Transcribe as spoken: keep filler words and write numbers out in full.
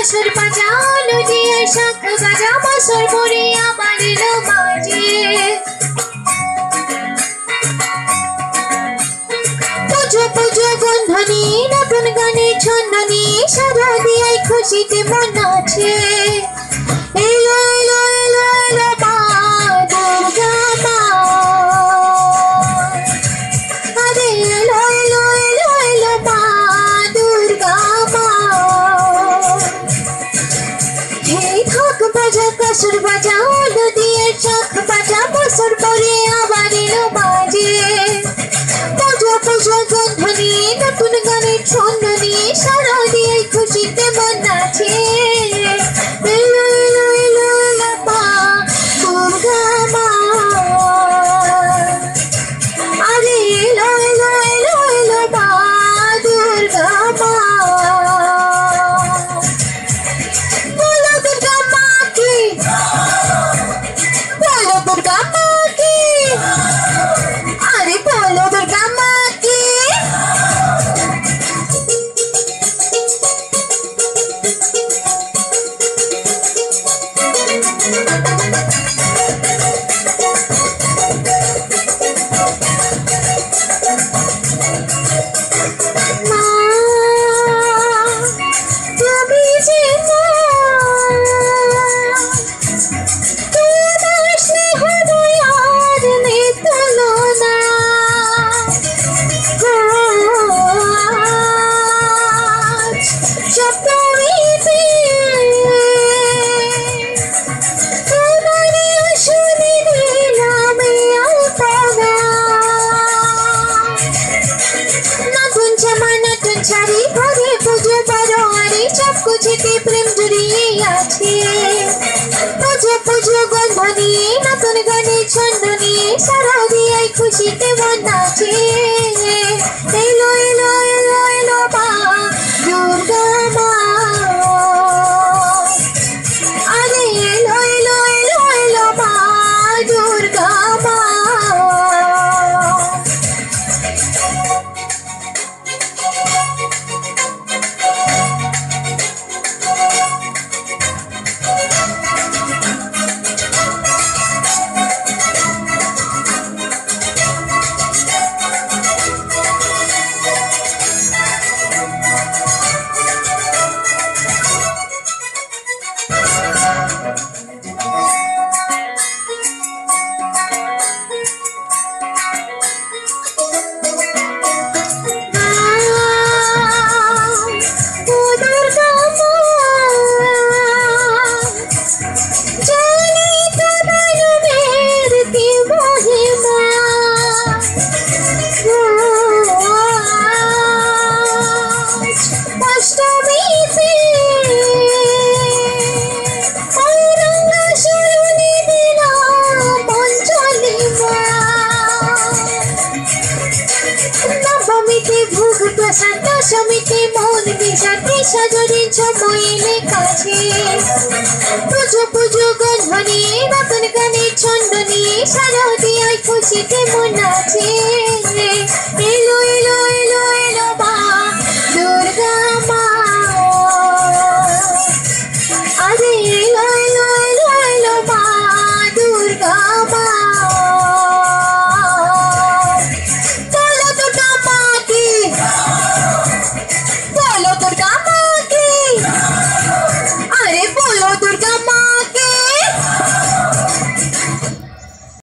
বাঁশর বাজালো দিয়ে শাঁখ বাজা বছর পরে আবার এলো মাঝে পুজো পুজো গন্ধনি নতুন গানে ছন্দনি সারা দিয়ে খুশিতে মন আছে এলো এলো এলো এলো মা দুর্গা মা আরে এলো এলো এলো এলো মা দুর্গা মা হে ঢাক বাজা কাসুর বাজা ওলো দিয়ে শাঁখ বাজা বছর পরে আবার এলো বাজে পুজো পুজো গন্ধনি নতুন গানে ছন্দনি সারা দিয়ে খুশিতে মন আছে এলো এলো এলো এলো মা দুর্গা মা আরে এলো এলো এলো এলো মা দুর্গা মা বলো দুর্গা মা কি বলো দুর্গা মা কি আরে বলো দুর্গা মা কি মা তুমি যে মা তোমার স্নেহ দয়ার নেই তুলনা আজ সপ্তমীতে তোমার আসনে দিলাম আলপনা নতুন জামা নতুন শাড়ি পরে পুজো বড় আরে সব কিছুতে প্রেম জড়িয়ে আছে পুজো পুজো গন্ধনি নতুন গানে ছন্দনি সারা দিয়ে খুশিতে মন আছে এলো এলো এলো এলো মা দুর্গা মা আরে এলো এলো এলো এলো মা দুর্গা মা দশমীতে মন বিষাতে সাজরে সময়ে কাছে পুজো পুজো গন্ধনি নতুন গানে ছন্দনি সারা দিয়ে খুশিতে মন আছে এলো এলো